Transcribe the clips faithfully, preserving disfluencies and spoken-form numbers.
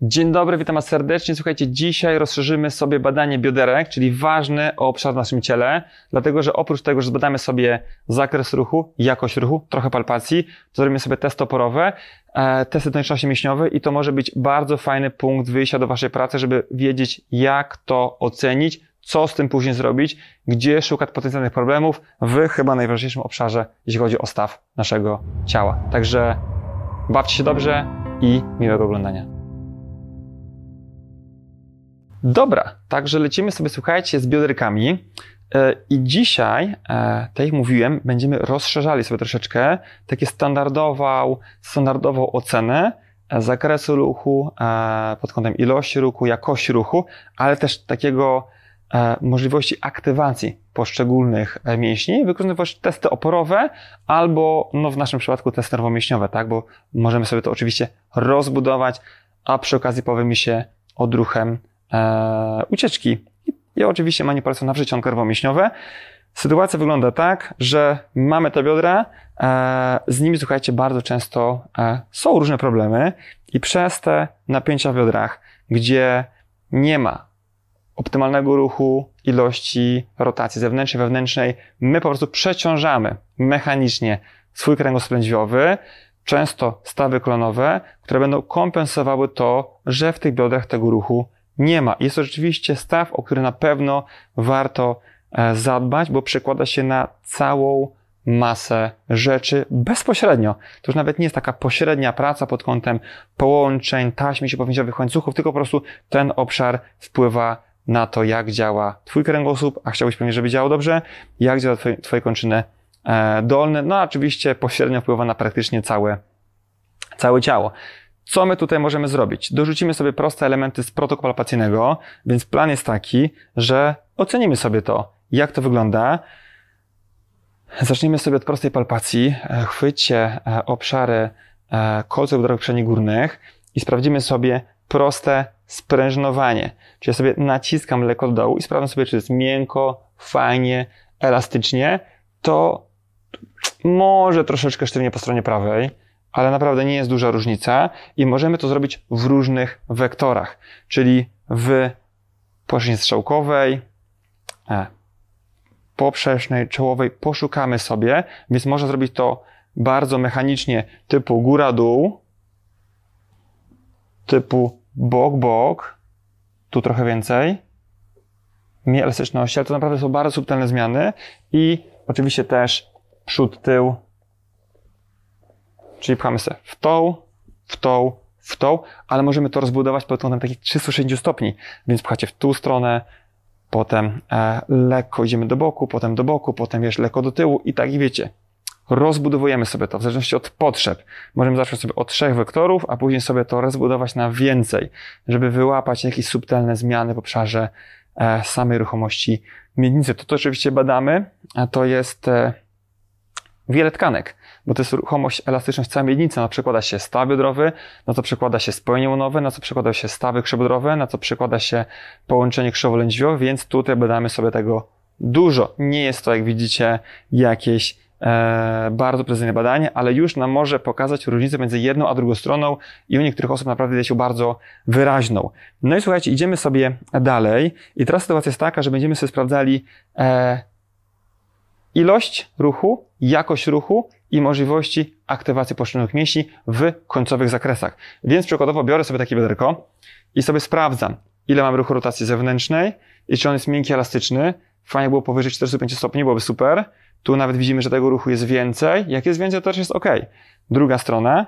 Dzień dobry, witam Was serdecznie. Słuchajcie, dzisiaj rozszerzymy sobie badanie bioderek, czyli ważny obszar w naszym ciele, dlatego że oprócz tego, że zbadamy sobie zakres ruchu, jakość ruchu, trochę palpacji, to zrobimy sobie testy oporowe, e, testy toniczności mięśniowej i to może być bardzo fajny punkt wyjścia do Waszej pracy, żeby wiedzieć, jak to ocenić, co z tym później zrobić, gdzie szukać potencjalnych problemów w chyba najważniejszym obszarze, jeśli chodzi o staw naszego ciała. Także bawcie się dobrze i miłego oglądania. Dobra, także lecimy sobie, słuchajcie, z bioderkami i dzisiaj, tak jak mówiłem, będziemy rozszerzali sobie troszeczkę takie standardową, standardową ocenę zakresu ruchu pod kątem ilości ruchu, jakości ruchu, ale też takiego możliwości aktywacji poszczególnych mięśni, wykorzystywać testy oporowe albo, no w naszym przypadku, testy nerwomięśniowe, tak, bo możemy sobie to oczywiście rozbudować, a przy okazji powiemy się odruchem e, ucieczki i, i oczywiście manipulacją na wrzecionko nerwomięśniowe. Sytuacja wygląda tak, że mamy te biodra, e, z nimi, słuchajcie, bardzo często e, są różne problemy i przez te napięcia w biodrach, gdzie nie ma optymalnego ruchu, ilości rotacji zewnętrznej, wewnętrznej, my po prostu przeciążamy mechanicznie swój kręgosłup lędźwiowy, często stawy kolonowe, które będą kompensowały to, że w tych biodrach tego ruchu nie ma. Jest to rzeczywiście staw, o który na pewno warto zadbać, bo przekłada się na całą masę rzeczy bezpośrednio. To już nawet nie jest taka pośrednia praca pod kątem połączeń, taśm siłopowięziowych łańcuchów, tylko po prostu ten obszar wpływa na to, jak działa Twój kręgosłup, a chciałbyś pewnie, żeby działał dobrze, jak działa twoje, twoje kończyny e, dolne, no a oczywiście pośrednio wpływa na praktycznie całe, całe ciało. Co my tutaj możemy zrobić? Dorzucimy sobie proste elementy z protokołu palpacyjnego, więc plan jest taki, że ocenimy sobie to, jak to wygląda. Zacznijmy sobie od prostej palpacji. Chwyćcie obszary kolców bioderowych przednich górnych i sprawdzimy sobie proste sprężynowanie. Czyli ja sobie naciskam lekko do dołu i sprawdzam sobie, czy jest miękko, fajnie, elastycznie. To może troszeczkę sztywnie po stronie prawej, ale naprawdę nie jest duża różnica i możemy to zrobić w różnych wektorach, czyli w płaszczyźnie strzałkowej, e, poprzecznej, czołowej poszukamy sobie, więc można zrobić to bardzo mechanicznie, typu góra-dół, typu bok-bok, tu trochę więcej, mniej elastyczności, ale to naprawdę są bardzo subtelne zmiany i oczywiście też przód-tył, czyli pchamy sobie w tą, w tą, w tą, ale możemy to rozbudować pod kątem takich trzystu sześćdziesięciu stopni, więc pchacie w tą stronę, potem e, lekko idziemy do boku, potem do boku, potem wiesz, lekko do tyłu i tak i wiecie. Rozbudowujemy sobie to w zależności od potrzeb. Możemy zacząć sobie od trzech wektorów, a później sobie to rozbudować na więcej, żeby wyłapać jakieś subtelne zmiany w obszarze e, samej ruchomości miednicy. To, to oczywiście badamy, a to jest e, wiele tkanek, bo to jest ruchomość, elastyczność całej miednicy. Na co przekłada się staw biodrowy, na co przekłada się spojenie łonowe, na co przekłada się stawy krzyżobiodowe, na co przekłada się połączenie krzyżowo-lędźwiowe, więc tutaj badamy sobie tego dużo. Nie jest to, jak widzicie, jakieś E, bardzo precyzyjne badanie, ale już nam może pokazać różnicę między jedną a drugą stroną i u niektórych osób naprawdę jest się bardzo wyraźną. No i słuchajcie, idziemy sobie dalej i teraz sytuacja jest taka, że będziemy sobie sprawdzali e, ilość ruchu, jakość ruchu i możliwości aktywacji poszczególnych mięśni w końcowych zakresach. Więc przykładowo biorę sobie takie bioderko i sobie sprawdzam, ile mam ruchu rotacji zewnętrznej i czy on jest miękki, elastyczny. Fajnie było powyżej czterdziestu pięciu stopni, byłoby super. Tu nawet widzimy, że tego ruchu jest więcej. Jak jest więcej, to też jest ok. Druga strona.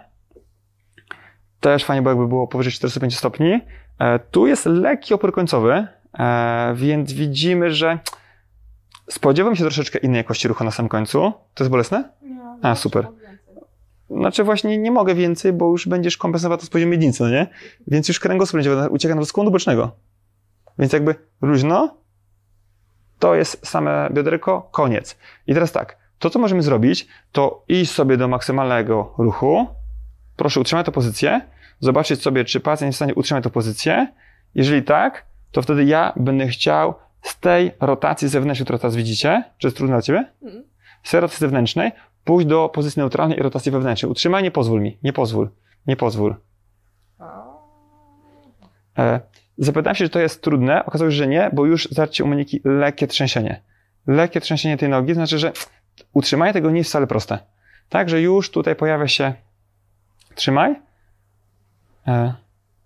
Też fajnie było, jakby było powyżej czterdziestu pięciu stopni. E, tu jest lekki opór końcowy, e, więc widzimy, że spodziewam się troszeczkę innej jakości ruchu na samym końcu. To jest bolesne? Nie. A, super. Znaczy właśnie nie mogę więcej, bo już będziesz kompensował to z poziomu miednicy, no nie? Więc już kręgosłup będzie ucieka do skłonu bocznego. Więc jakby luźno, to jest same bioderko, koniec. I teraz tak, to co możemy zrobić, to iść sobie do maksymalnego ruchu. Proszę utrzymać tę pozycję, zobaczyć sobie, czy pacjent jest w stanie utrzymać tę pozycję. Jeżeli tak, to wtedy ja będę chciał z tej rotacji zewnętrznej, którą teraz widzicie, czy jest trudne dla Ciebie? Mm. Z tej rotacji zewnętrznej pójść do pozycji neutralnej i rotacji wewnętrznej. Utrzymaj, nie pozwól mi, nie pozwól, nie pozwól. E, zapytałem się, czy to jest trudne, okazało się, że nie, bo już zobaczcie u Moniki lekkie trzęsienie. Lekkie trzęsienie tej nogi znaczy, że utrzymanie tego nie jest wcale proste. Także już tutaj pojawia się, trzymaj. E,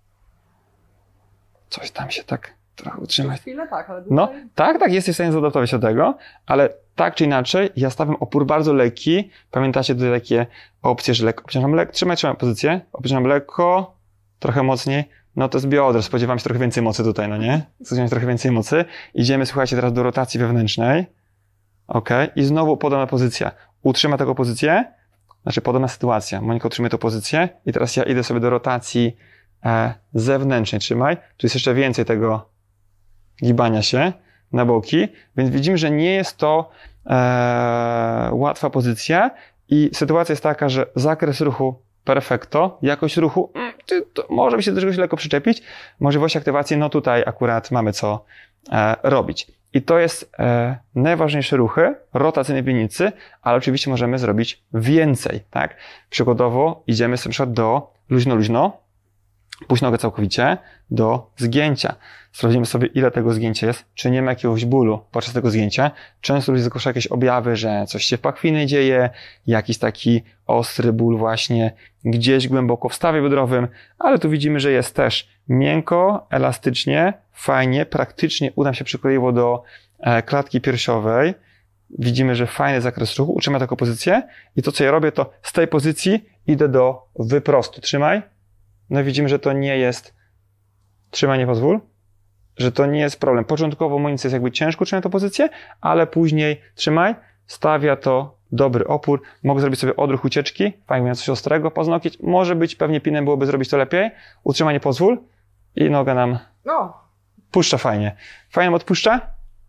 coś tam się tak trochę utrzymać. Chwilę tak, ale No, tak, tak, jesteś w stanie zaadaptować się do tego, ale tak czy inaczej, ja stawiam opór bardzo lekki. Pamiętacie tutaj takie opcje, że lekko obciążam, lekko, trzymaj, trzymaj pozycję, obciążam lekko, trochę mocniej. No to z biodra, spodziewam się trochę więcej mocy tutaj, no nie? Spodziewam się trochę więcej mocy. Idziemy, słuchajcie, teraz do rotacji wewnętrznej. Ok, i znowu podobna pozycja. Utrzyma taką pozycję, znaczy podobna sytuacja. Monika utrzymuje tę pozycję i teraz ja idę sobie do rotacji e, zewnętrznej. Trzymaj. Tu jest jeszcze więcej tego gibania się na boki, więc widzimy, że nie jest to e, łatwa pozycja i sytuacja jest taka, że zakres ruchu perfekto, jakość ruchu mm, to może by się do czegoś lekko przyczepić, możliwość aktywacji, no tutaj akurat mamy co e, robić. I to jest e, najważniejsze ruchy, rotacyjne piwnicy, ale oczywiście możemy zrobić więcej, tak? Przykładowo idziemy sobie na przykład do luźno, luźno, puść nogę całkowicie do zgięcia. Sprawdzimy sobie, ile tego zgięcia jest, czy nie ma jakiegoś bólu podczas tego zgięcia. Często ludzie zgłaszają jakieś objawy, że coś się w pachwiny dzieje, jakiś taki ostry ból właśnie gdzieś głęboko w stawie biodrowym, ale tu widzimy, że jest też miękko, elastycznie, fajnie, praktycznie uda się przykleiło do klatki piersiowej. Widzimy, że fajny zakres ruchu, utrzymaj taką pozycję i to, co ja robię, to z tej pozycji idę do wyprostu. Trzymaj. No i widzimy, że to nie jest, trzymaj, nie pozwól, że to nie jest problem. Początkowo Monice jest jakby ciężko utrzymać tę pozycję, ale później trzymaj, stawia to dobry opór. Mogę zrobić sobie odruch ucieczki, fajnie, coś ostrego, paznokieć. Może być, pewnie pinem byłoby zrobić to lepiej. Utrzymaj, nie pozwól i noga nam no. puszcza fajnie. Fajnie nam odpuszcza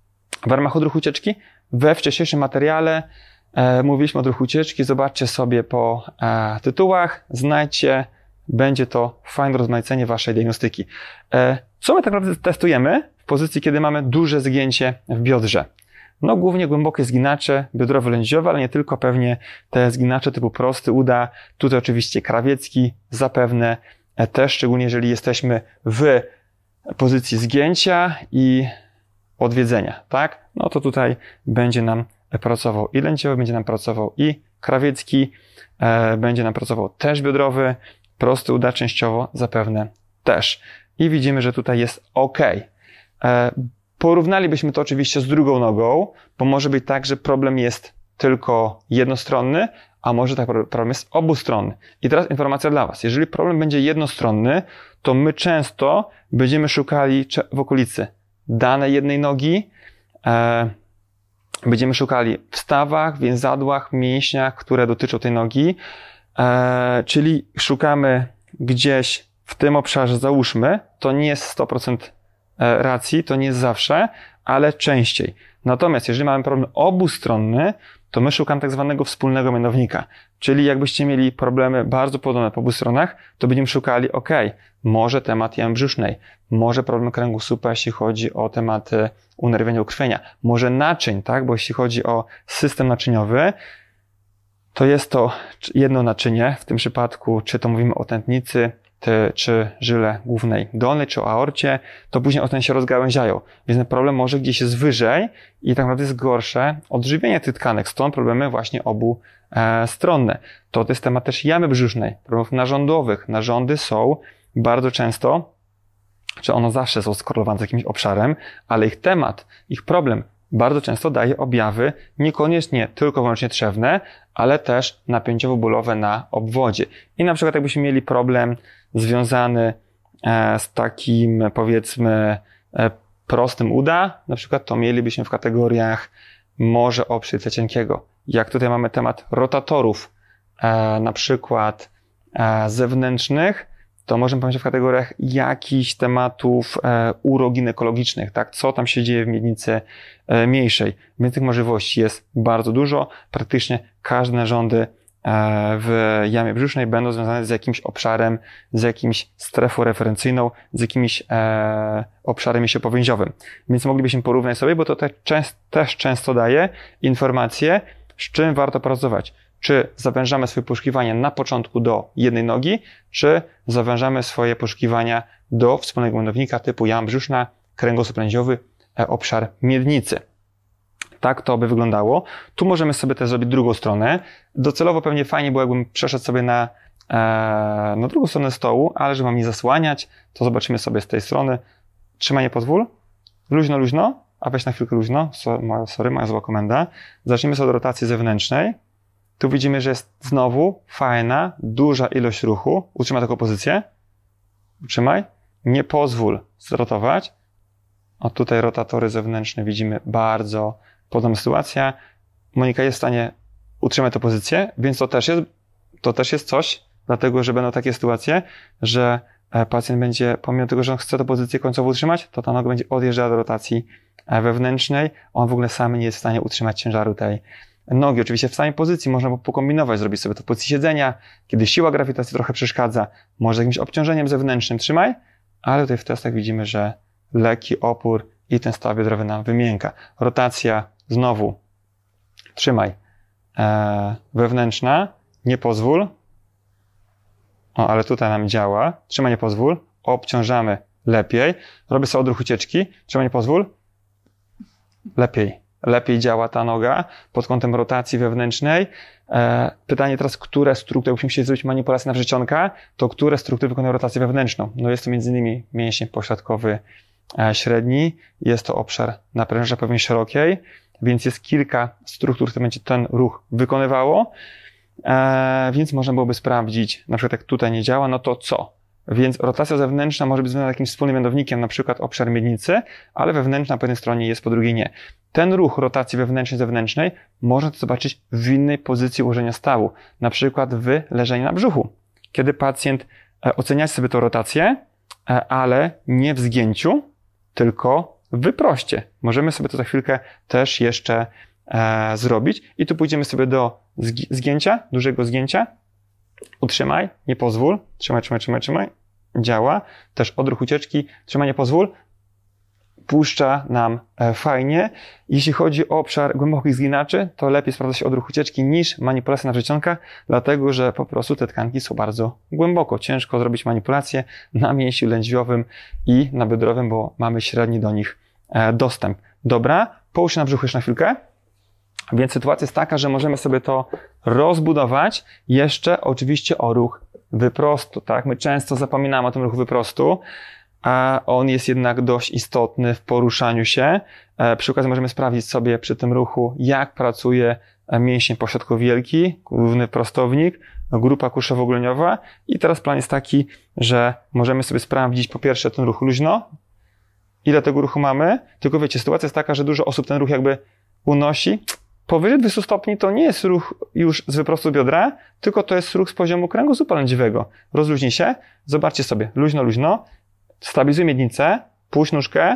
w ramach odruchu ucieczki. We wcześniejszym materiale e, mówiliśmy o odruchu ucieczki. Zobaczcie sobie po e, tytułach, znajdźcie. Będzie to fajne rozmaicenie waszej diagnostyki. E, co my tak naprawdę testujemy w pozycji, kiedy mamy duże zgięcie w biodrze? No głównie głębokie zginacze biodrowo-lędźwiowe, ale nie tylko, pewnie te zginacze typu prosty uda. Tutaj oczywiście krawiecki zapewne e, też, szczególnie jeżeli jesteśmy w pozycji zgięcia i odwiedzenia, tak? No to tutaj będzie nam pracował i lędźwiowy, będzie nam pracował i krawiecki, e, będzie nam pracował też biodrowy, prosty uda częściowo zapewne też. I widzimy, że tutaj jest ok. E, porównalibyśmy to oczywiście z drugą nogą, bo może być tak, że problem jest tylko jednostronny, a może tak problem jest obustronny. I teraz informacja dla was. Jeżeli problem będzie jednostronny, to my często będziemy szukali w okolicy danej jednej nogi, e, będziemy szukali w stawach, więzadłach, mięśniach, które dotyczą tej nogi, e, czyli szukamy gdzieś w tym obszarze, załóżmy, to nie jest sto procent racji, to nie jest zawsze, ale częściej. Natomiast jeżeli mamy problem obustronny, to my szukamy tak zwanego wspólnego mianownika. Czyli jakbyście mieli problemy bardzo podobne po obu stronach, to będziemy szukali, ok, może temat jamy brzusznej, może problem kręgosłupa, jeśli chodzi o tematy unerwienia, ukrwienia, może naczyń, tak, bo jeśli chodzi o system naczyniowy, to jest to jedno naczynie, w tym przypadku, czy to mówimy o tętnicy, Ty, czy żyle głównej dolnej, czy o aorcie, to później one się rozgałęziają. Więc ten problem może gdzieś jest wyżej i tak naprawdę jest gorsze odżywienie tych tkanek. Stąd problemy właśnie obu e, stronne. To, to jest temat też jamy brzusznej, problemów narządowych. Narządy są bardzo często, czy one zawsze są skorelowane z jakimś obszarem, ale ich temat, ich problem bardzo często daje objawy niekoniecznie tylko wyłącznie trzewne, ale też napięciowo-bólowe na obwodzie. I na przykład jakbyśmy mieli problem związany z takim, powiedzmy, prostym uda, na przykład to mielibyśmy w kategoriach może obszycia cienkiego. Jak tutaj mamy temat rotatorów, na przykład zewnętrznych, to możemy powiedzieć w kategoriach jakichś tematów e, uroginekologicznych, tak? Co tam się dzieje w miednicy e, mniejszej. Więc tych możliwości jest bardzo dużo. Praktycznie każde narządy e, w jamie brzusznej będą związane z jakimś obszarem, z jakimś strefą referencyjną, z jakimś e, obszarem mięsiopowięziowym. Więc moglibyśmy porównać sobie, bo to te, częst, też często daje informacje, z czym warto pracować. Czy zawężamy swoje poszukiwania na początku do jednej nogi, czy zawężamy swoje poszukiwania do wspólnego mianownika typu jama brzuszna, kręgosłup lędźwiowy, obszar miednicy. Tak to by wyglądało. Tu możemy sobie też zrobić drugą stronę. Docelowo pewnie fajnie było, jakbym przeszedł sobie na, e, na drugą stronę stołu, ale żeby mam nie zasłaniać, to zobaczymy sobie z tej strony. Trzymaj, nie pozwól. Luźno, luźno. A weź na chwilkę luźno. So, moja, sorry, moja zła komenda. Zacznijmy sobie od rotacji zewnętrznej. Tu widzimy, że jest znowu fajna, duża ilość ruchu. Utrzymaj taką pozycję. Utrzymaj. Nie pozwól zrotować. O, tutaj rotatory zewnętrzne widzimy bardzo podobna sytuacja. Monika jest w stanie utrzymać tę pozycję, więc to też jest, to też jest coś, dlatego że będą takie sytuacje, że pacjent będzie, pomimo tego, że on chce tę pozycję końcowo utrzymać, to ta noga będzie odjeżdżała do rotacji wewnętrznej. On w ogóle sam nie jest w stanie utrzymać ciężaru tej nogi. Oczywiście w samej pozycji można pokombinować, zrobić sobie to w pozycji siedzenia, kiedy siła grawitacji trochę przeszkadza, może jakimś obciążeniem zewnętrznym trzymaj, ale tutaj w testach widzimy, że lekki opór i ten staw biodrowy nam wymięka. Rotacja znowu, trzymaj, e, wewnętrzna, nie pozwól. O, ale tutaj nam działa. Trzymaj, nie pozwól. Obciążamy lepiej. Robię sobie odruch ucieczki. Trzymaj, nie pozwól. Lepiej. Lepiej działa ta noga pod kątem rotacji wewnętrznej. E, pytanie teraz, które struktury, jakbyśmy chcieli zrobić manipulację nawrzecionka, to które struktury wykonują rotację wewnętrzną? No jest to między innymi mięsień pośladkowy e, średni. Jest to obszar naprężenia pewnie szerokiej, więc jest kilka struktur, które będzie ten ruch wykonywało. E, więc można byłoby sprawdzić, na przykład jak tutaj nie działa, no to co? Więc rotacja zewnętrzna może być związana z jakimś wspólnym mianownikiem, na przykład obszar miednicy, ale wewnętrzna po jednej stronie jest, po drugiej nie. Ten ruch rotacji wewnętrznej, zewnętrznej można to zobaczyć w innej pozycji ułożenia stawu, na przykład w leżeniu na brzuchu. Kiedy pacjent ocenia sobie tę rotację, ale nie w zgięciu, tylko w wyproście. Możemy sobie to za chwilkę też jeszcze e, zrobić i tu pójdziemy sobie do zgięcia, dużego zgięcia. Utrzymaj, nie pozwól. Trzymaj, trzymaj, trzymaj, trzymaj. Działa. Też odruch ucieczki. Trzymaj, nie pozwól. Puszcza nam e, fajnie. Jeśli chodzi o obszar głębokich zginaczy, to lepiej sprawdza się odruch ucieczki niż manipulacja nawrzecionka, dlatego że po prostu te tkanki są bardzo głęboko. Ciężko zrobić manipulację na mięsiu lędźwiowym i na biodrowym, bo mamy średni do nich e, dostęp. Dobra, połóż się na brzuchu jeszcze na chwilkę. Więc sytuacja jest taka, że możemy sobie to rozbudować jeszcze oczywiście o ruch wyprostu, tak? My często zapominamy o tym ruchu wyprostu, a on jest jednak dość istotny w poruszaniu się. Przy okazji możemy sprawdzić sobie przy tym ruchu, jak pracuje mięsień pośrodkowy wielki, główny prostownik, grupa kuszowo-goleniowa. I teraz plan jest taki, że możemy sobie sprawdzić po pierwsze ten ruch luźno, ile tego ruchu mamy, tylko wiecie, sytuacja jest taka, że dużo osób ten ruch jakby unosi. Powyżej dwustu stopni to nie jest ruch już z wyprostu biodra, tylko to jest ruch z poziomu kręgosłupa lędźwiowego. Rozluźnij się, zobaczcie sobie, luźno, luźno, stabilizuj miednicę, puść nóżkę,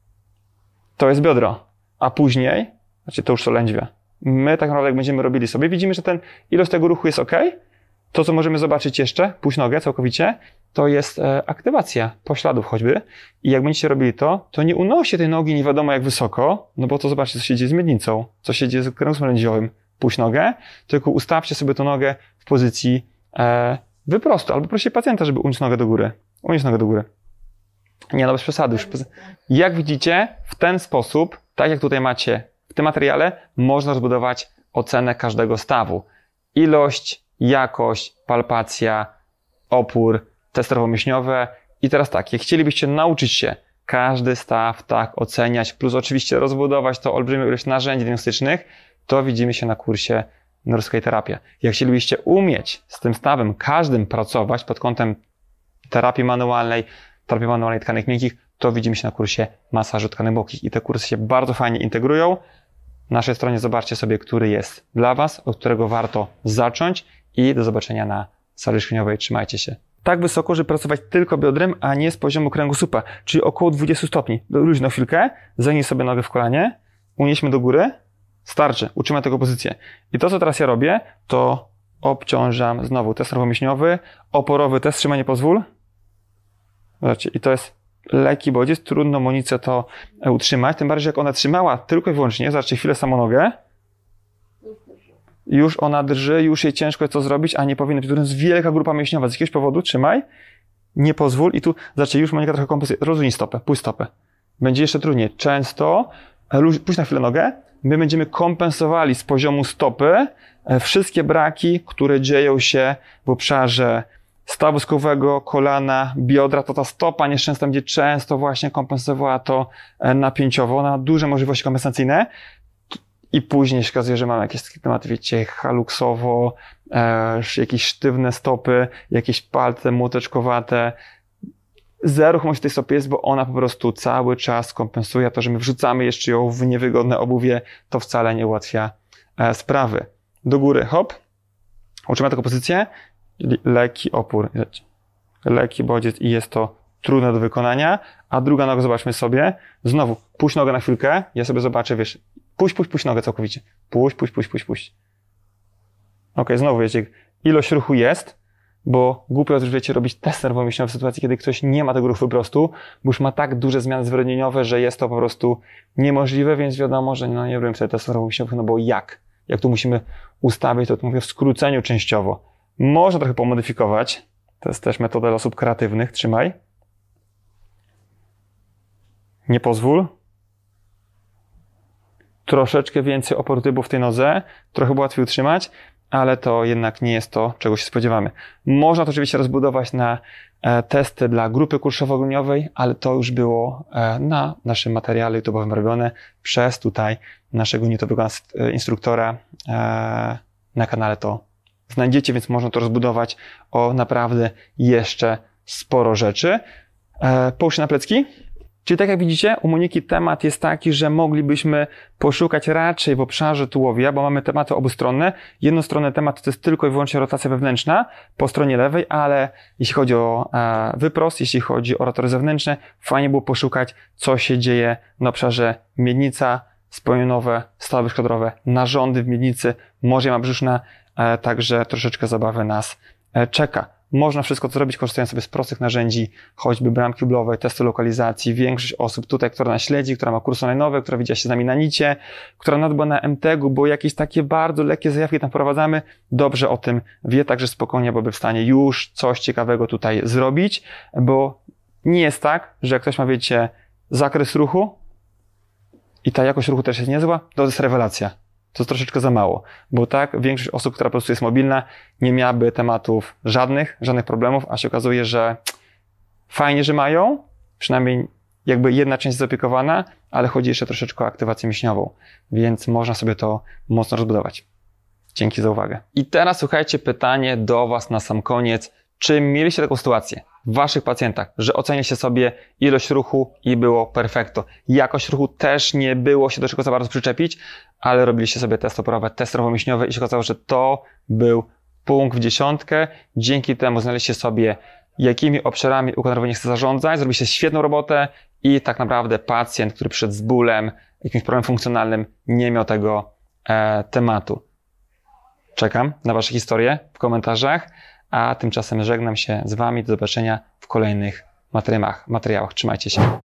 to jest biodro, a później, znaczy to już są lędźwie. My tak naprawdę jak będziemy robili sobie, widzimy, że ten ilość tego ruchu jest ok. To, co możemy zobaczyć jeszcze, puść nogę całkowicie, to jest e, aktywacja pośladów choćby. I jak będziecie robili to, to nie unoście tej nogi nie wiadomo jak wysoko, no bo to zobaczcie, co się dzieje z miednicą, co się dzieje z kręgosłupem lędźwiowym. Puść nogę, tylko ustawcie sobie tę nogę w pozycji e, wyprostu, albo proście pacjenta, żeby unieść nogę do góry. Unieść nogę do góry. Nie, no bez przesady. Już. Jak widzicie, w ten sposób, tak jak tutaj macie w tym materiale, można rozbudować ocenę każdego stawu. Ilość, jakość, palpacja, opór, testy mięśniowe. I teraz tak, jak chcielibyście nauczyć się każdy staw tak oceniać, plus oczywiście rozbudować to olbrzymią ilość narzędzi diagnostycznych, to widzimy się na kursie Norskiej Terapia. Jak chcielibyście umieć z tym stawem każdym pracować pod kątem terapii manualnej, terapii manualnej tkanek miękkich, to widzimy się na kursie masażu tkanek bokich. I te kursy się bardzo fajnie integrują. Na naszej stronie zobaczcie sobie, który jest dla Was, od którego warto zacząć i do zobaczenia na sali szkoleniowej. Trzymajcie się. Tak wysoko, żeby pracować tylko biodrem, a nie z poziomu kręgosłupa, czyli około dwudziestu stopni. Luźno chwilkę, zagnij sobie nogę w kolanie, unieśmy do góry, starczy, utrzymaj tego pozycję. I to, co teraz ja robię, to obciążam znowu test nerwowo-mięśniowy, oporowy test, trzymaj, nie pozwól. Zobaczcie, i to jest lekki bodziec, trudno Monice to utrzymać, tym bardziej, jak ona trzymała tylko i wyłącznie, zobaczcie, chwilę samą nogę, już ona drży, już jej ciężko jest to zrobić, a nie powinno być. To jest wielka grupa mięśniowa, z jakiegoś powodu, trzymaj, Nie pozwól i tu, zobaczcie, już Monika trochę kompensuje. Rozluźnij stopę, pójdź stopę. Będzie jeszcze trudniej. Często, pójdź na chwilę nogę, my będziemy kompensowali z poziomu stopy wszystkie braki, które dzieją się w obszarze stawu skokowego, kolana, biodra. To ta stopa nieszczęsna będzie często właśnie kompensowała to napięciowo. Ona ma duże możliwości kompensacyjne. I później się okazuje, że mamy jakieś takie tematy, wiecie, haluksowo, e, jakieś sztywne stopy, jakieś palce młoteczkowate. Zero ruchomości w tej stopie jest, bo ona po prostu cały czas kompensuje. To, że my wrzucamy jeszcze ją w niewygodne obuwie, to wcale nie ułatwia e, sprawy. Do góry, hop. Utrzymamy taką pozycję. Lekki opór. Lekki bodziec i jest to trudne do wykonania. A druga noga, zobaczmy sobie. Znowu, puść nogę na chwilkę. Ja sobie zobaczę, wiesz, Puść, puść, puść nogę całkowicie. Puść, puść, puść, puść, puść. Ok, znowu wiecie, ilość ruchu jest, bo głupio już wiecie robić test nerwowo-mięśniowy w sytuacji, kiedy ktoś nie ma tego ruchu wyprostu, bo już ma tak duże zmiany zwrotnieniowe, że jest to po prostu niemożliwe, więc wiadomo, że no nie robimy sobie testów nerwowo-mięśniowych, no bo jak? Jak tu musimy ustawić, to, to mówię w skróceniu częściowo. Można trochę pomodyfikować. To jest też metoda dla osób kreatywnych. Trzymaj. Nie pozwól. Troszeczkę więcej oporu typu w tej nodze, trochę łatwiej utrzymać, ale to jednak nie jest to, czego się spodziewamy. Można to oczywiście rozbudować na e, testy dla grupy kurszowo-ogólniowej, ale to już było e, na naszym materiale YouTube'owym robione przez tutaj naszego YouTube'owego instruktora e, na kanale to znajdziecie, więc można to rozbudować o naprawdę jeszcze sporo rzeczy. E, połóż się na plecki. Czyli tak jak widzicie, u Moniki temat jest taki, że moglibyśmy poszukać raczej w obszarze tułowia, bo mamy tematy obustronne. Jednostronny temat to jest tylko i wyłącznie rotacja wewnętrzna po stronie lewej, ale jeśli chodzi o e, wyprost, jeśli chodzi o rotatory zewnętrzne, fajnie było poszukać, co się dzieje na obszarze miednica, spojinowe, stawy szkodrowe, narządy w miednicy, morzyma brzuszna, e, także troszeczkę zabawy nas e, czeka. Można wszystko to zrobić, korzystając sobie z prostych narzędzi, choćby bramki ublowej, testy lokalizacji. Większość osób tutaj, która nas śledzi, która ma kurs online'owy, która widziała się z nami na nicie, która nawet była na M T G u, bo jakieś takie bardzo lekkie zajawki tam wprowadzamy, dobrze o tym wie, także spokojnie byłby w stanie już coś ciekawego tutaj zrobić, bo nie jest tak, że jak ktoś ma, wiecie, zakres ruchu i ta jakość ruchu też jest niezła, to jest rewelacja. To jest troszeczkę za mało, bo tak większość osób, która po prostu jest mobilna, nie miałaby tematów żadnych, żadnych problemów, a się okazuje, że fajnie, że mają, przynajmniej jakby jedna część zaopiekowana, ale chodzi jeszcze troszeczkę o aktywację mięśniową, więc można sobie to mocno rozbudować. Dzięki za uwagę. I teraz słuchajcie, pytanie do Was na sam koniec. Czy mieliście taką sytuację w Waszych pacjentach, że oceniliście sobie ilość ruchu i było perfekto? Jakość ruchu też nie było się do czego za bardzo przyczepić, ale robiliście sobie test oporowy, test nerwowo-mięśniowy i się okazało, że to był punkt w dziesiątkę. Dzięki temu znaleźliście sobie, jakimi obszarami układ nerwowy nie chce zarządzać, zrobiliście świetną robotę i tak naprawdę pacjent, który przyszedł z bólem, jakimś problemem funkcjonalnym, nie miał tego e, tematu. Czekam na Wasze historie w komentarzach. A tymczasem żegnam się z Wami. Do zobaczenia w kolejnych materiałach. materiałach. Trzymajcie się.